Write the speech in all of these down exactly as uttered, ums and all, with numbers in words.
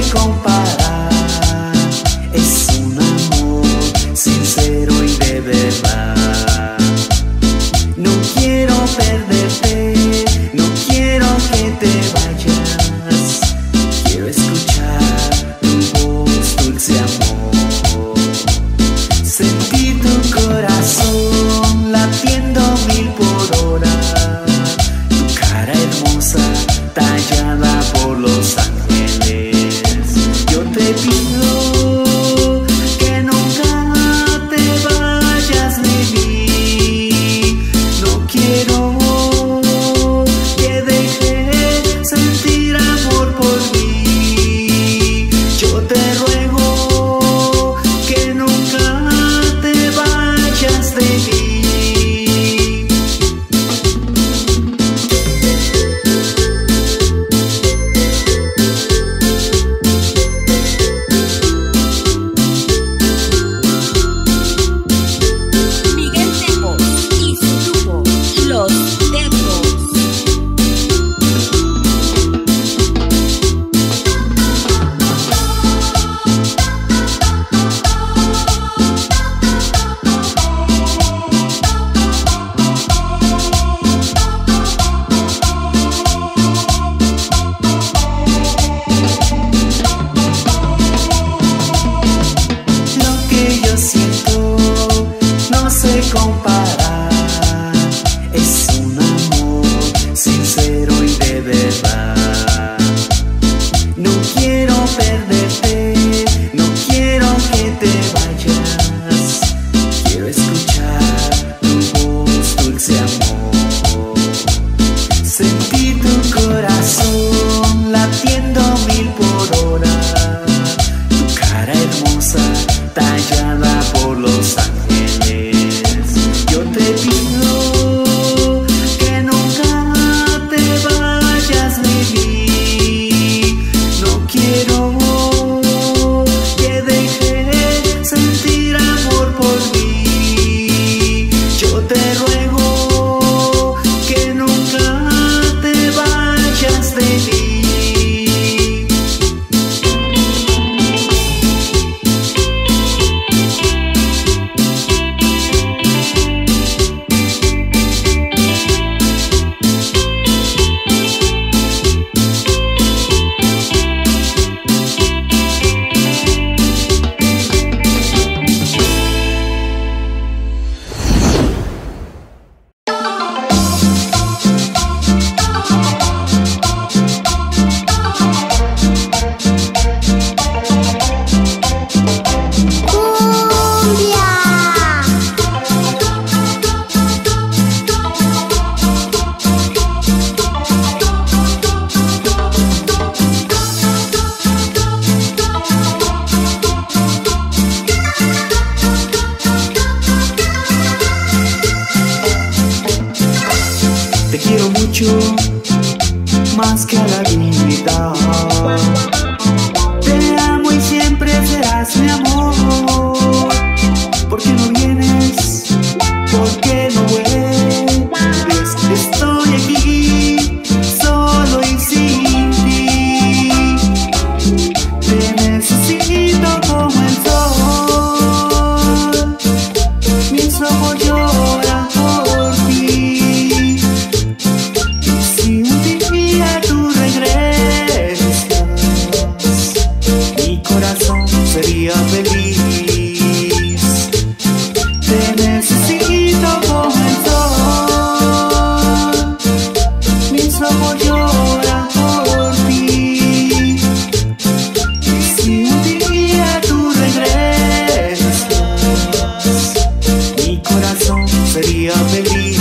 comparar. Es un amor sincero y de verdad. No quiero perderte, no quiero que te vayas. Quiero escuchar tu voz, dulce amor. Sentir tu corazón latiendo mil por hora. Tu cara hermosa tallada por los ángeles. Yo te pido que nunca te vayas de mí. No quiero que dejes sentir amor por mí. Yo te ruego que nunca te vayas de mí. Miguel Tepos y su grupo, Los Tepos. Lo que yo siento no se compara. Es un amor sincero y de verdad. No quiero perderte, no quiero que te vayas. Quiero escuchar tu voz, dulce amor. Sentir tu corazón latiendo mil por hora. Tu cara hermosa tallada por los ángeles. Yo te pido que nunca te vayas de mí. No quiero que dejes sentir amor por mí. Yo te ruego que nunca te vayas de mí. Te quiero mucho, más que a la vida. Te amo y siempre serás mi amor. ¿Por qué no vienes? ¿Por qué no vuelves? Estoy aquí, solo y sin ti. Te necesito como el sol. Mis ojos lloran por ti. Si un día tú regresas, mi corazón sería feliz. Te necesito como el sol. Mis ojos lloran por ti. Si un día tú regresas, mi corazón sería feliz.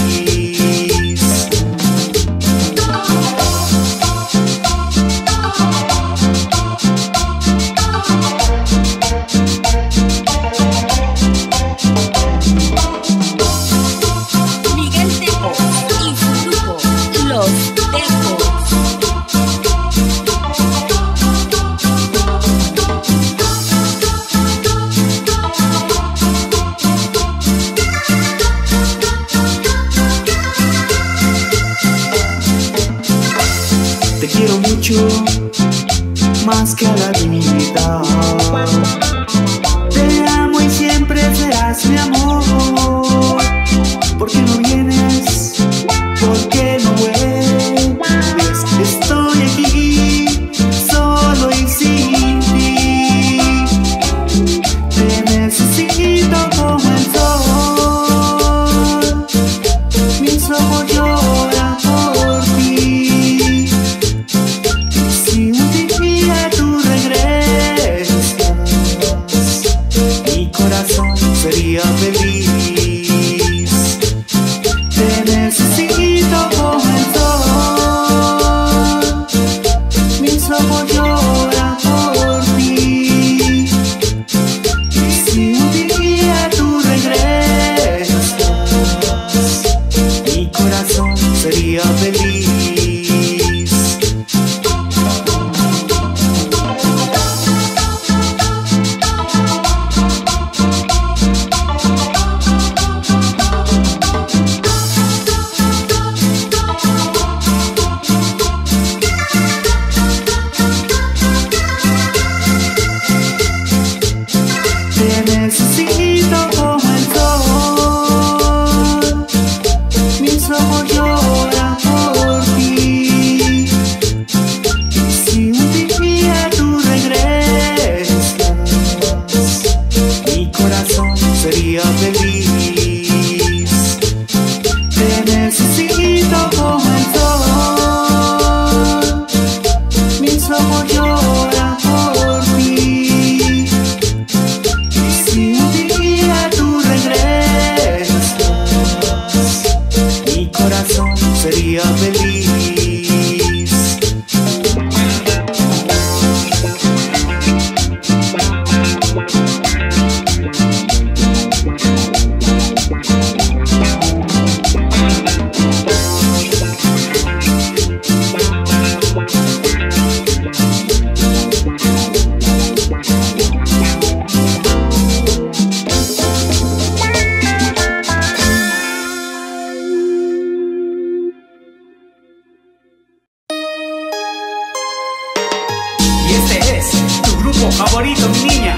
que a la vida. Te amo y siempre serás mi amor. ¿Por qué no vienes? ¿Por qué no vuelves? Estoy aquí, solo y sin ti. Te necesito como el sol. Mis ojos lloran por ti. Si un día tú regresas, mi corazón sería feliz. Te necesito como el sol. Mis ojos lloran por ti. Si un día tú regresas, mi corazón sería feliz. Te necesito como el sol. Mis ojos lloran por ti. Si un día tú regresas, mi corazón sería feliz. Te necesito como el sol. Mis ojos lloran por ti. Si un día tú regresas, mi corazón sería feliz. Y este es tu grupo favorito, mi niña.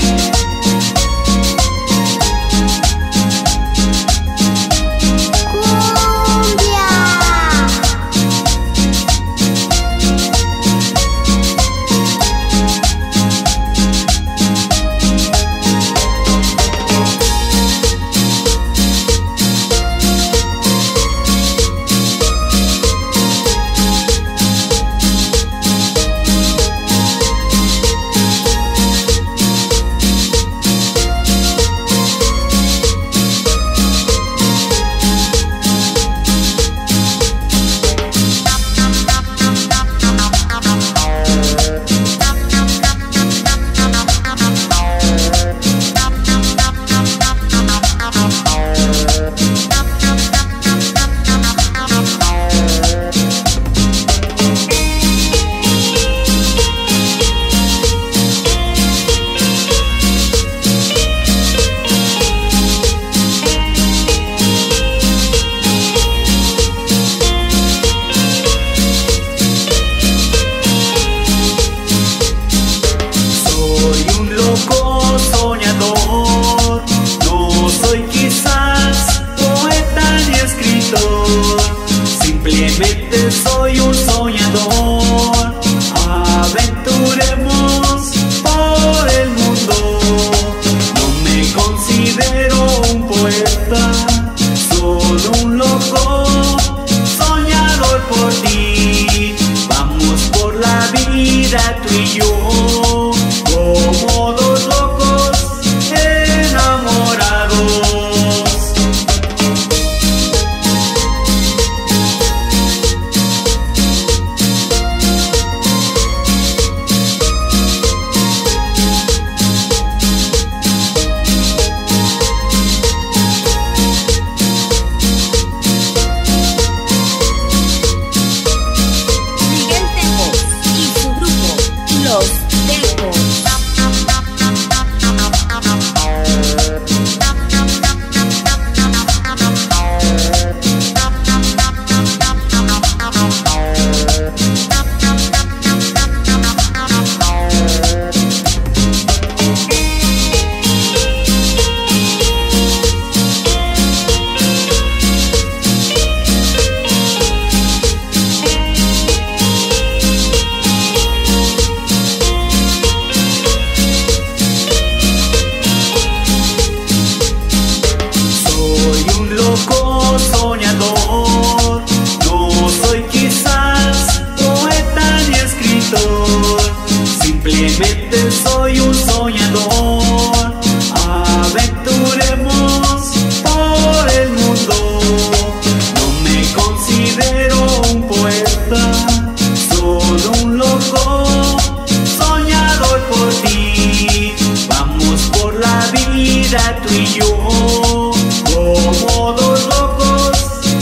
Simplemente soy un soñador. Aventuremos por el mundo. No me considero un poeta, solo un loco soñador por ti. Vamos por la vida tú y yo, como dos locos enamorados. mente soy un soñador. Aventuremos por el mundo. No me considero un poeta, solo un loco soñador por ti. Vamos por la vida tú y yo, como dos locos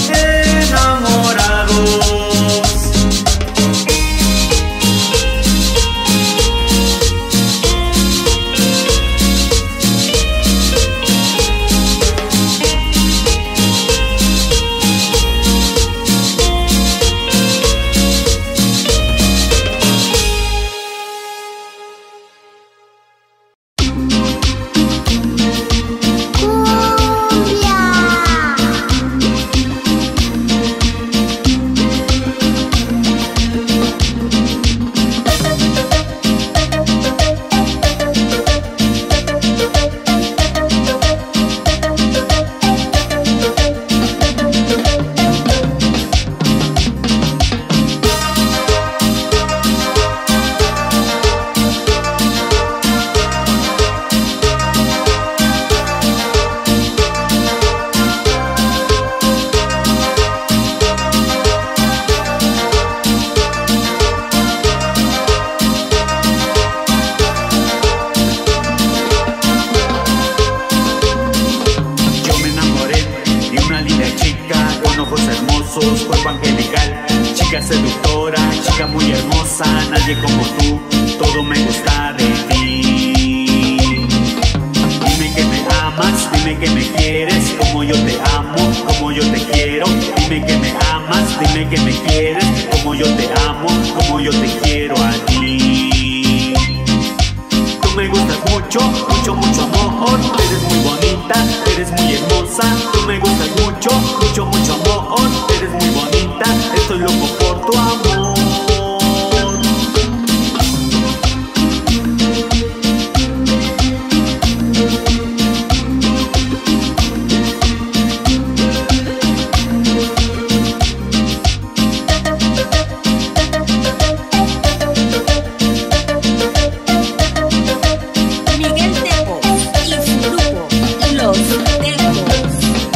enamorados. Cuerpo angelical, chica seductora, chica muy hermosa, nadie como tú, todo me gusta de ti. Dime que me amas, dime que me quieres, como yo te amo, como yo te quiero. Dime que me amas, dime que me quieres, como yo te amo, como yo te quiero a ti. Tú me gustas mucho, mucho, mucho amor, eres muy bonita, eres muy hermosa. Tú me gustas mucho, mucho, mucho amor, eres muy bonita, estoy loco por tu amor. Miguel Tepos y su grupo, Los Tepos.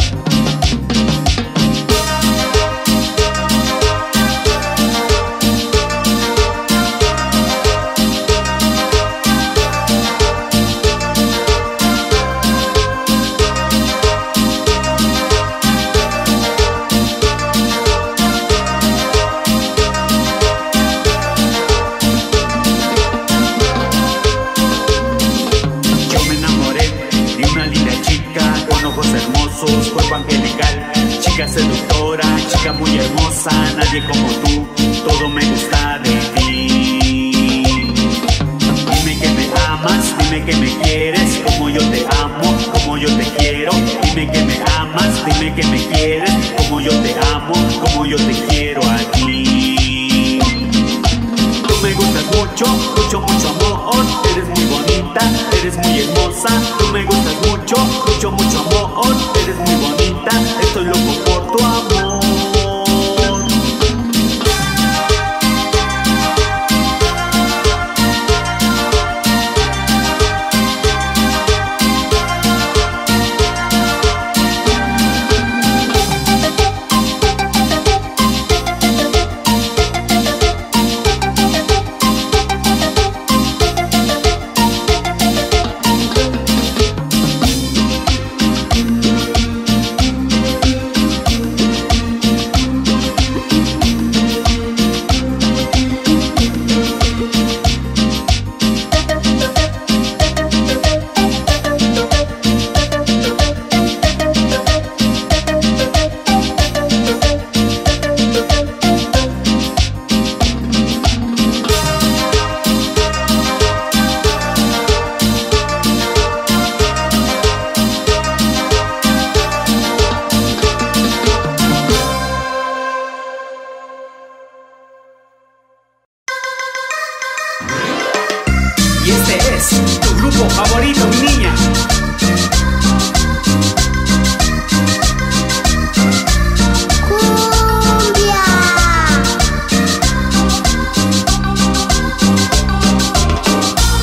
Cuerpo angelical, chica seductora, chica muy hermosa, nadie como tú, todo me gusta de ti. Dime que me amas, dime que me quieres, como yo te amo, como yo te quiero. Dime que me amas, dime que me quieres, como yo te amo, como yo te quiero a ti. Tú me gustas mucho, mucho, mucho amor, eres muy bonita, eres muy hermosa. Tú me gustas mucho, mucho, mucho amor, eres muy bonita, estoy loco por tu amor. Y este es tu grupo favorito, mi niña. Cumbia.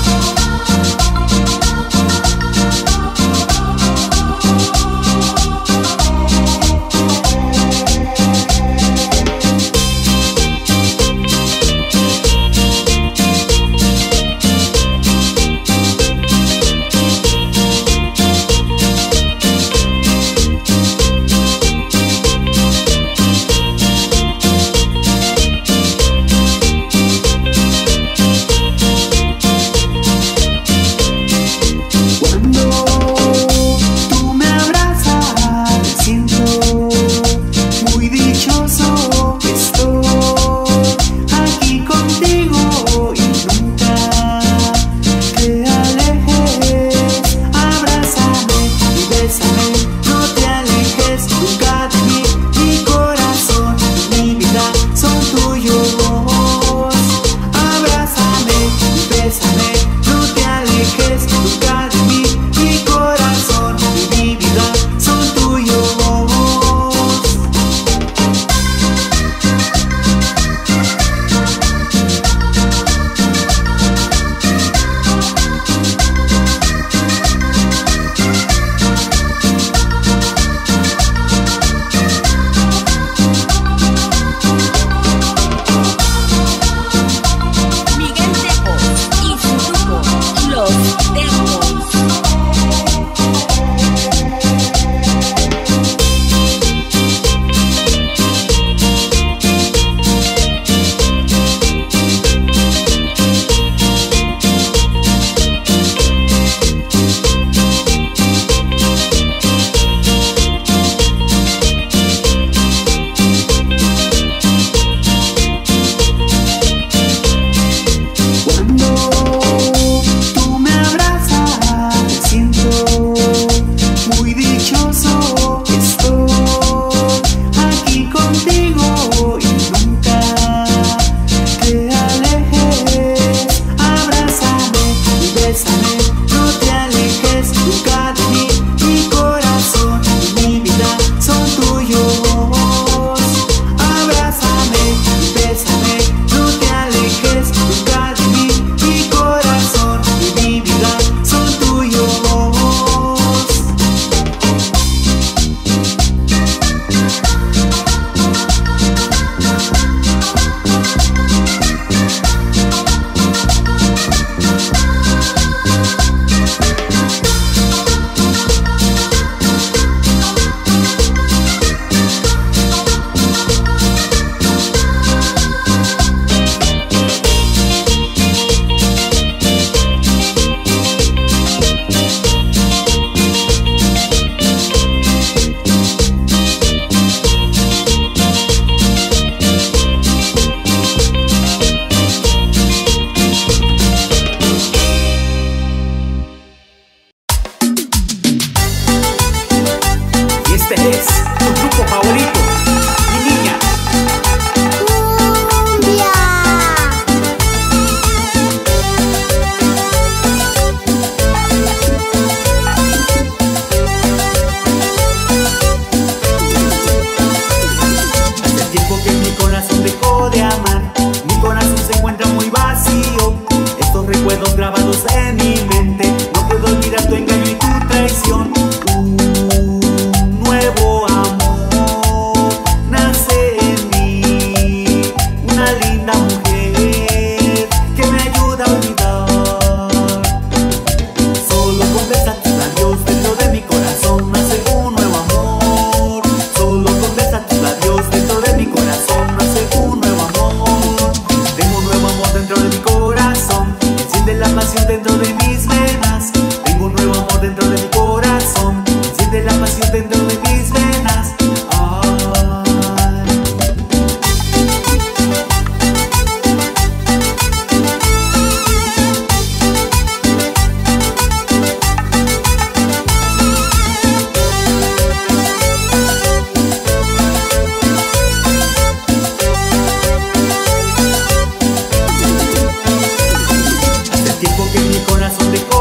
alejes nunca de mí. Mi corazón y mi vida son tuyos. Miguel Tejos y su grupo Los Tejos. Cuando tú me abrazas, me siento muy dichoso. Estoy aquí contigo y nunca te alejes. Abrázame y bésame, no te alejes nunca de mí. Mi corazón y mi vida son tuyos. Abrázame y bésame, no te alejes nunca de mí. Mi corazón y mi vida son tuyos. Y este es tu grupo favorito, mi niña. Hace tiempo que mi corazón dejó de amar. Mi corazón se encuentra muy vacío. Estos recuerdos grabados en mi mente. No puedo olvidar tu engaño y tu traición. Un nuevo amor nace en mí. Una linda mujer que me ayuda a olvidar. Solo con besar tus labios dentro de mi corazón nace un nuevo amor. Solo con besar tus labios dentro de mi corazón nace un nuevo amor. Tengo un nuevo amor dentro de mi corazón. Enciende la pasión dentro de mis venas. Tengo un nuevo amor dentro de mi corazón. Enciende la pasión dentro de mis venas. Ay. Hace tiempo que mi corazón dejó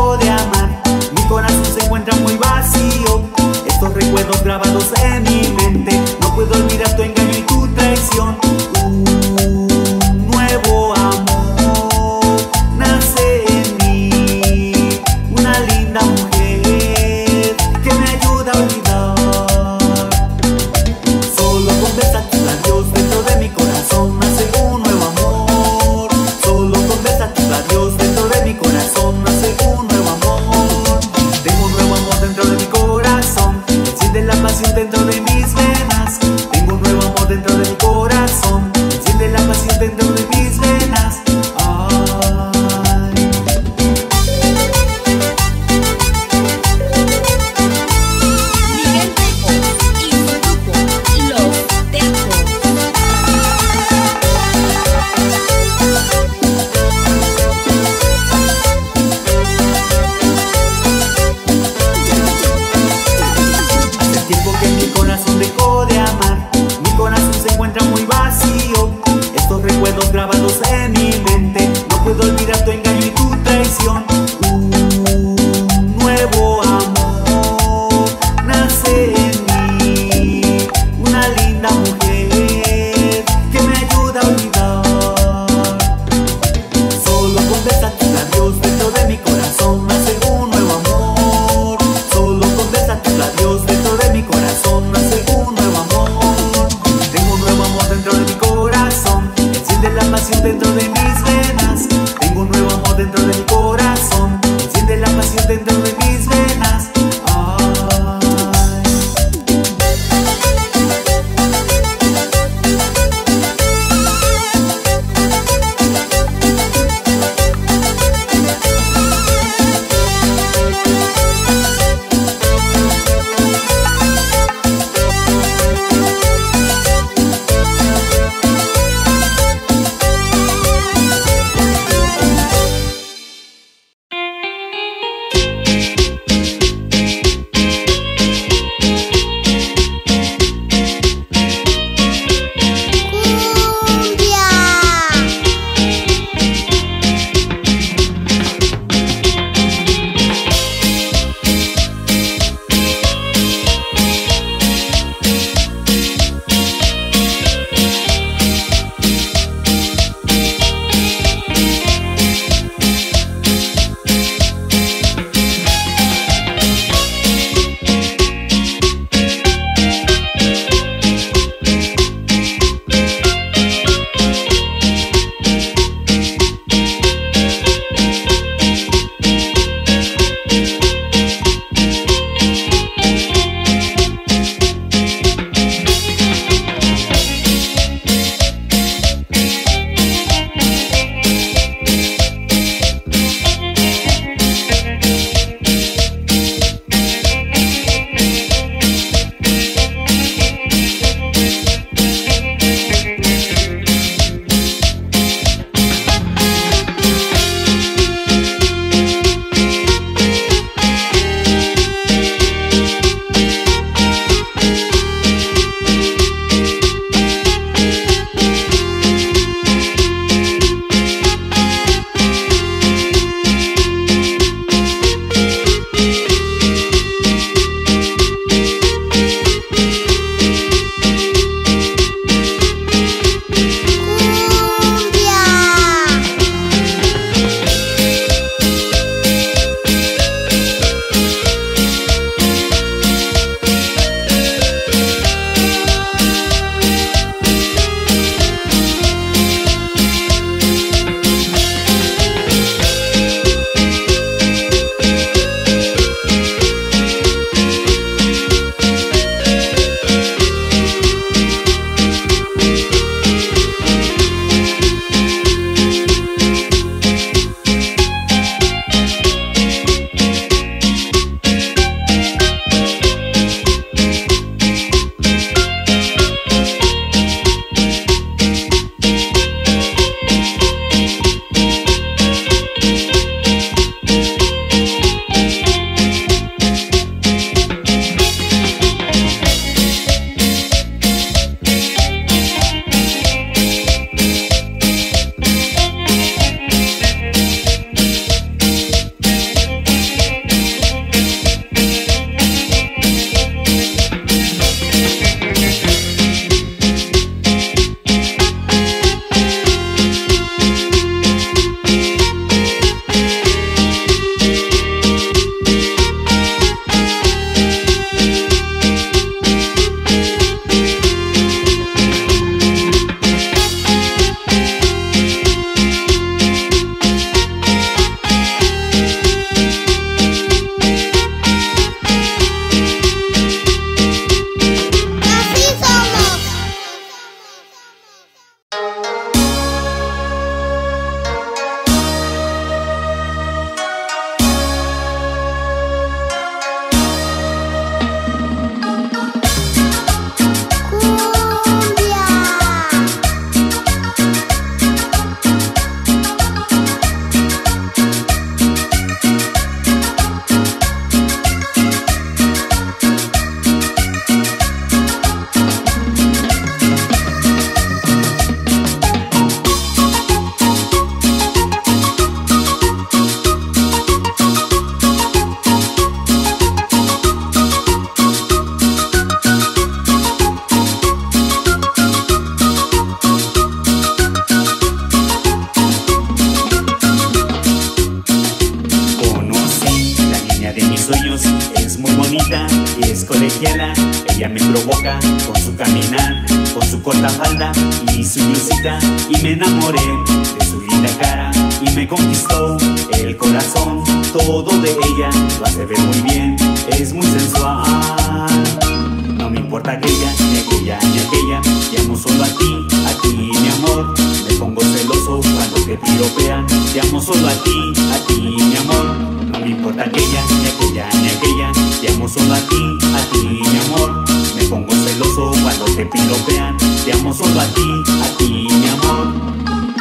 niña de mis sueños es muy bonita y es colegiala. Ella me provoca con su caminar, con su corta falda y su blusita. Y me enamoré de su linda cara y me conquistó el corazón. Todo de ella lo hace ver muy bien, es muy sensual. No me importa aquella, ni aquella, ni aquella. Te amo solo a ti, a ti mi amor. Me pongo celoso cuando te piropean. Te amo solo a ti, a ti mi amor. No me importa aquella, ni aquella, ni aquella. Te amo solo a ti, a ti mi amor. Me pongo celoso cuando te piropean. Te amo solo a ti, a ti mi amor.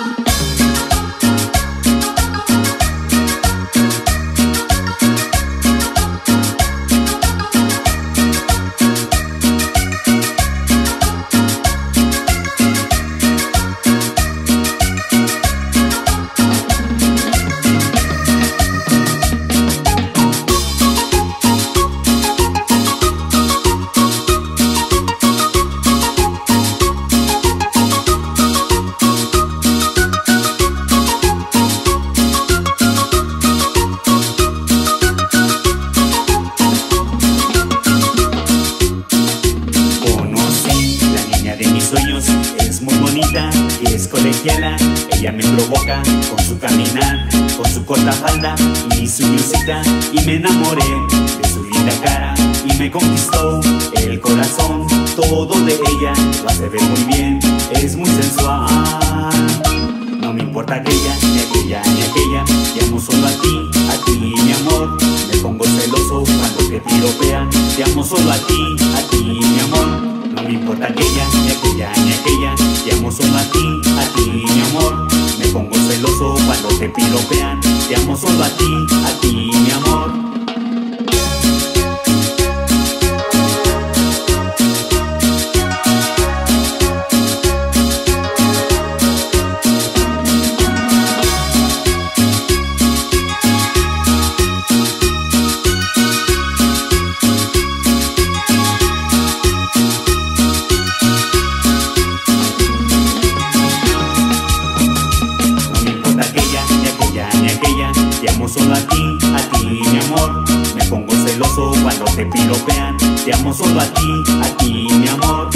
Es muy bonita y es colegiala. Ella me provoca con su caminar, con su corta falda y su blusita. Y me enamoré de su linda cara y me conquistó el corazón. Todo de ella lo hace ver muy bien, es muy sensual. No me importa aquella, ni aquella, ni aquella. Te amo solo a ti, a ti mi amor. Me pongo celoso cuando te piropean. Te amo solo a ti, a ti mi amor. No me importa aquella, ni aquella, ni aquella. Te amo solo a ti, a ti mi amor. Me pongo celoso cuando te piropean. Te amo solo a ti, a ti mi amor. Te amo solo a ti, a ti mi amor. Me pongo celoso cuando te piropean. Te amo solo a ti, a ti mi amor.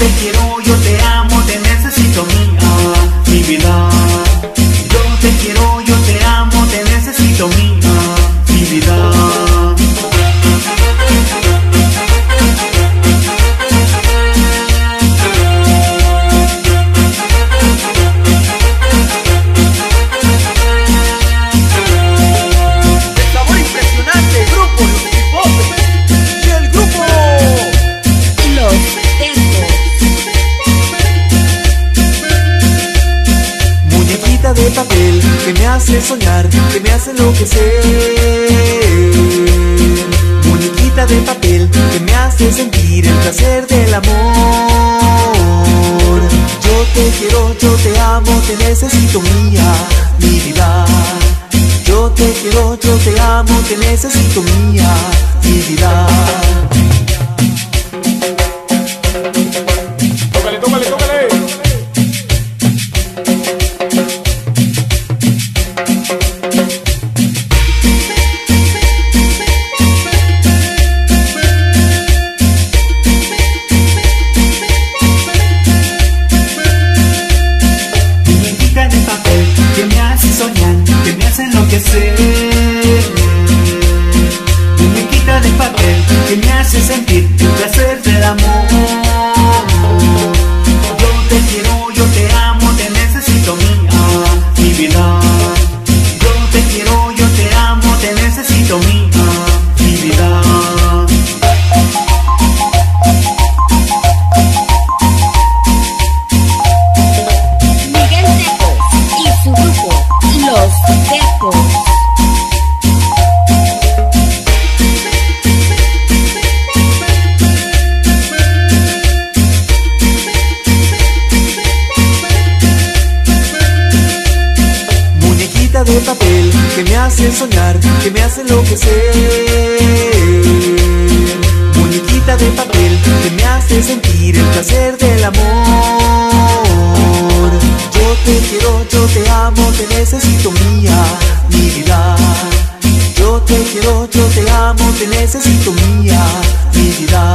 te quiero, yo te amo, te necesito mía, mi vida. Yo te quiero, yo te amo, te necesito mía, mi vida. De papel que me hace soñar, que me hace enloquecer. Muñequita de papel que me hace sentir el placer del amor. Yo te quiero, yo te amo, te necesito mía, mi vida. Yo te quiero, yo te amo, te necesito mía, mi vida. Tócale, tócale, tócale. Muñequita de papel que me hace sentir el placer del amor. Yo te quiero, yo te amo, te necesito mía, mi vida. Yo te quiero, yo te amo, te necesito mía, mi vida. Miguel Tecos y su grupo Los Tecos. De papel que me hace soñar, que me hace enloquecer. Muñequita de papel que me hace sentir el placer del amor. Yo te quiero, yo te amo, te necesito mía, mi vida. Yo te quiero, yo te amo, te necesito mía, mi vida.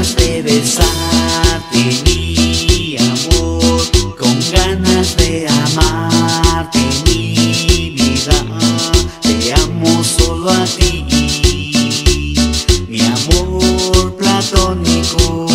ganas de besarte, mi amor, con ganas de amarte, mi vida. Te amo solo a ti, mi amor platónico.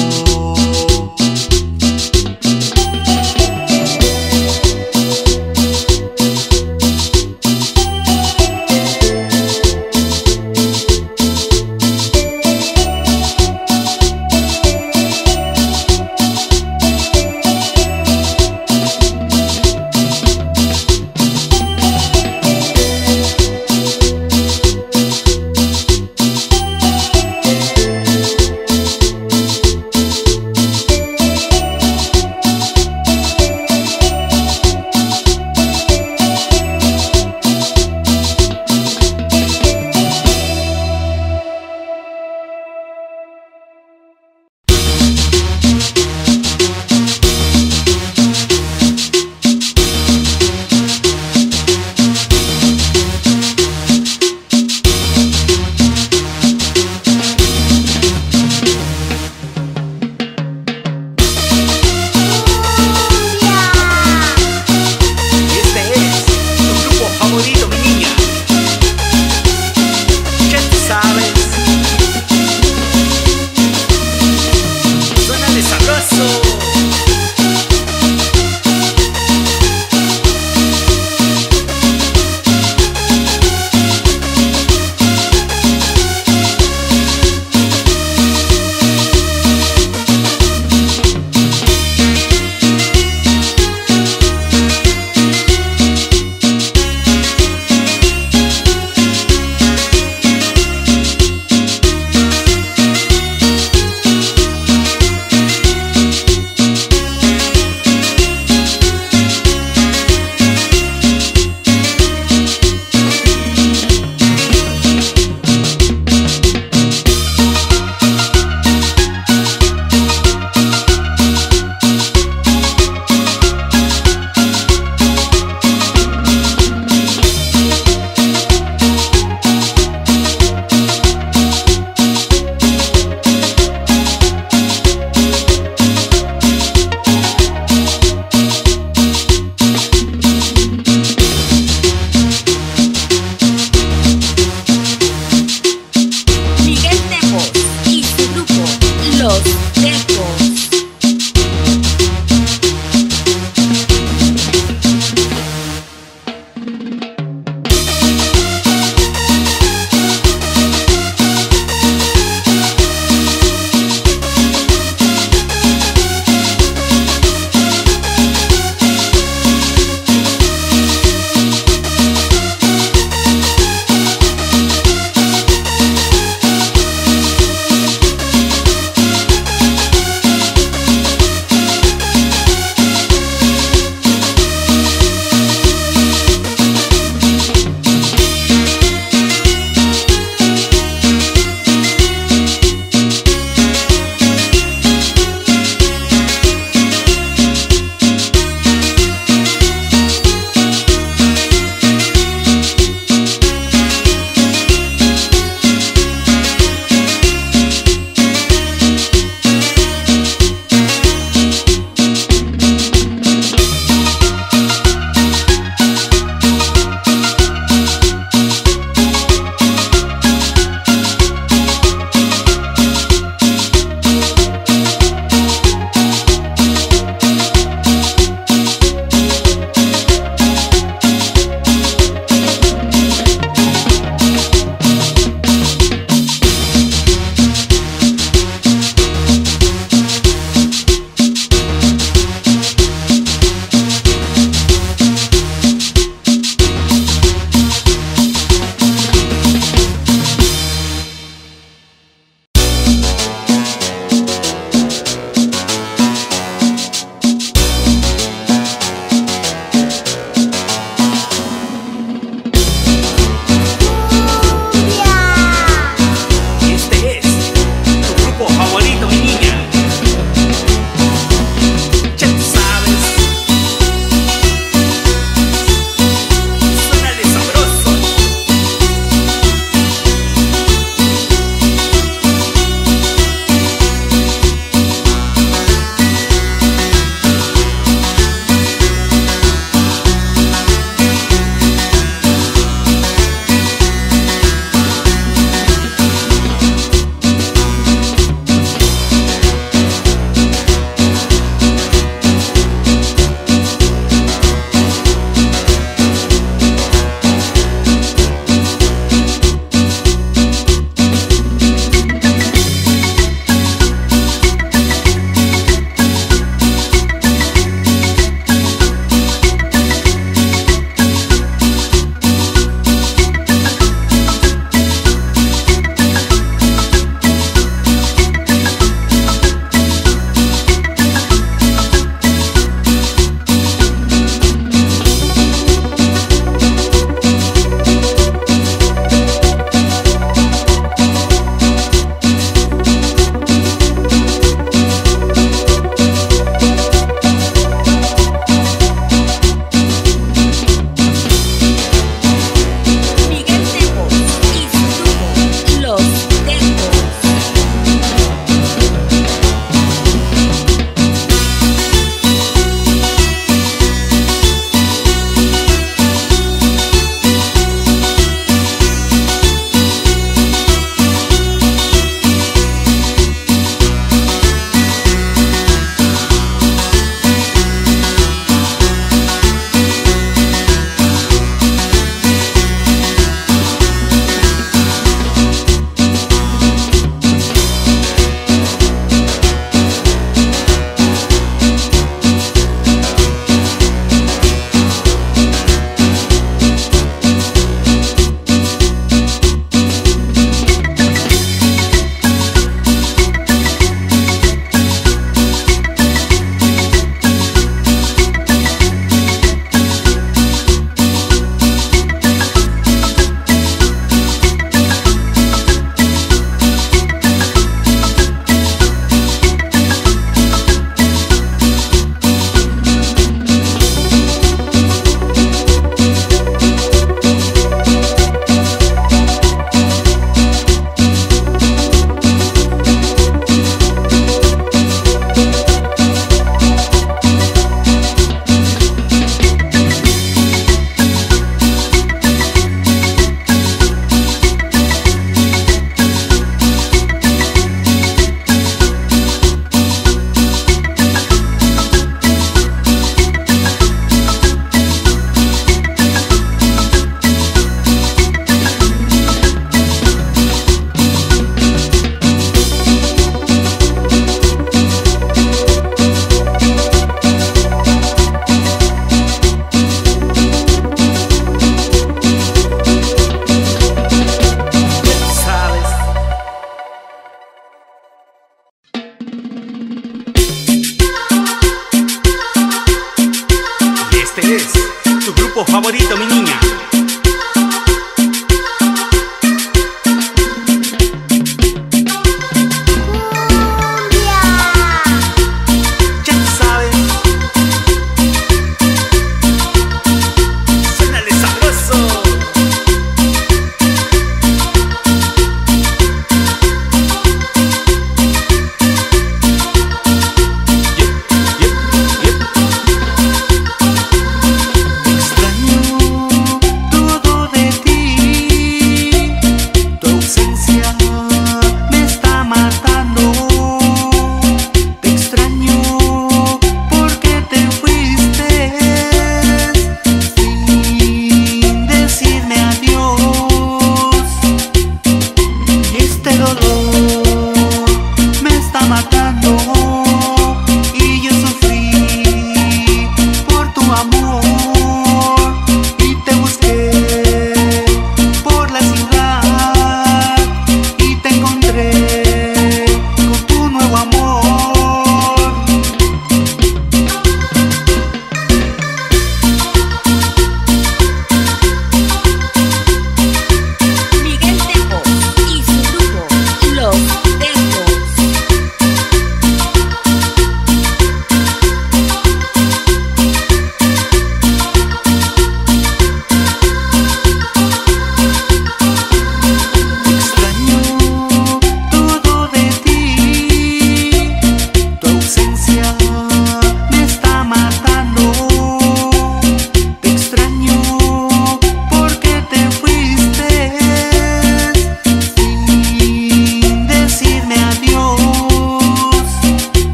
Este es tu grupo favorito, mi niña.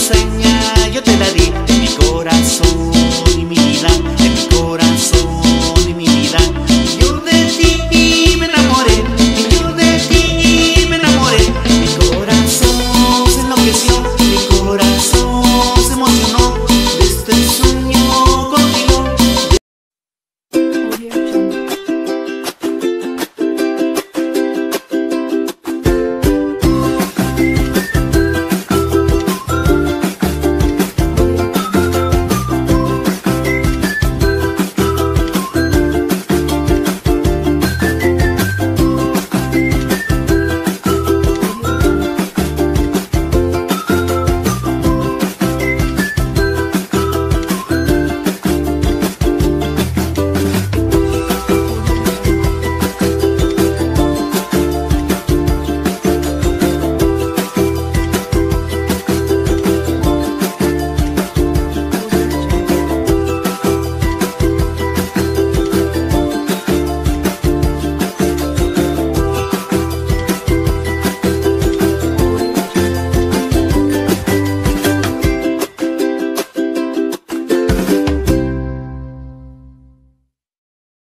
seña yo te la di, mi corazón.